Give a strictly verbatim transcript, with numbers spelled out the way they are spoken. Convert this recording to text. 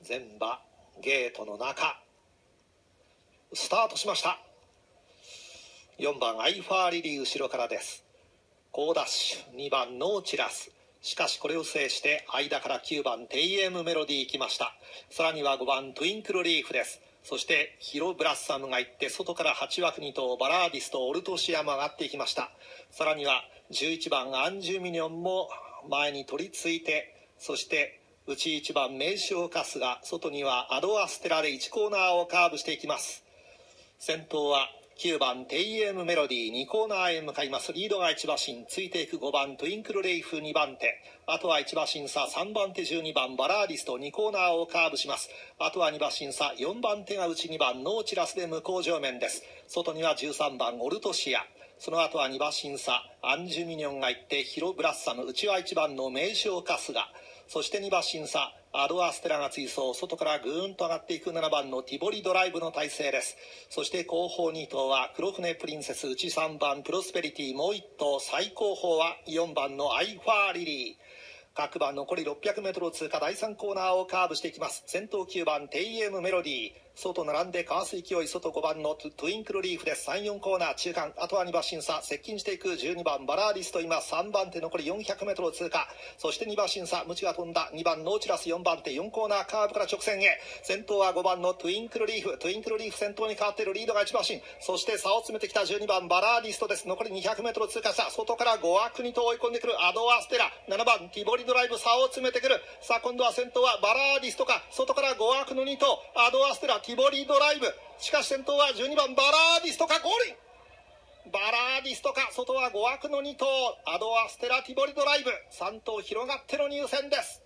前馬ゲートの中スタートしました。よんばんアイファーリリー後ろからです。好ダッシュにばんノーチラス、しかしこれを制して間からきゅうばんテイエムメロディー来ました。さらにはごばんトゥインクルリーフです。そしてヒロブラッサムが行って外からはちわくに頭バラーディスとオルトシアも上がっていきました。さらにはじゅういちばんアンジュミニョンも前に取り付いて、そして内いちばん名称カスが、外にはアドアステラでいちコーナーをカーブしていきます。先頭はきゅうばんテイエムメロディー、にコーナーへ向かいます。リードがいち馬身、ついていくごばんトゥインクルレイフにばん手、あとはいち馬身差さんばん手じゅうにばんバラーディスとにコーナーをカーブします。あとはに馬身差よんばん手が内にばんノーチラスで向こう上面です。外にはじゅうさんばんオルトシア、その後はに馬身差アンジュミニョンが行ってヒロブラッサム、内はいちばんの名称カスガ、そしてに馬身差アドアステラが追走、外からぐーんと上がっていくななばんのティボリドライブの体勢です。そして後方に頭は黒船プリンセス、内さんばんプロスペリティ、もういっ頭最後方はよんばんのアイファーリリー。各馬残りろっぴゃくメートルを通過、だいさんコーナーをカーブしていきます。先頭きゅうばんテイエムメロディー、外並んでかわす勢い、外ごばんのトゥインクルリーフです。さん、よんコーナー中間、あとはに馬身差接近していくじゅうにばんバラーディスと今さんばん手残りよんひゃくメートルを通過。そしてに馬身差ムチが飛んだにばんノーチラス、よんばん手よんコーナーカーブから直線へ。先頭はごばんのトゥインクルリーフ、トゥインクルリーフ先頭に変わっている。リードがいち馬身、そして差を詰めてきたじゅうにばんバラーディストです。残りにひゃくメートルを通過した。外からごわくに頭追い込んでくるアドアステラ、ななばんティボリドライブ、差を詰めてくる。さあ今度は先頭はバラーディストか、外からごわくのに頭アドアステラ、ティボリドライブ、しかし先頭はじゅうにばんバラーディストか、ゴールバラーディストか、外はごわくのに頭アドアステラ、ティボリドライブ、さん頭広がっての入線です。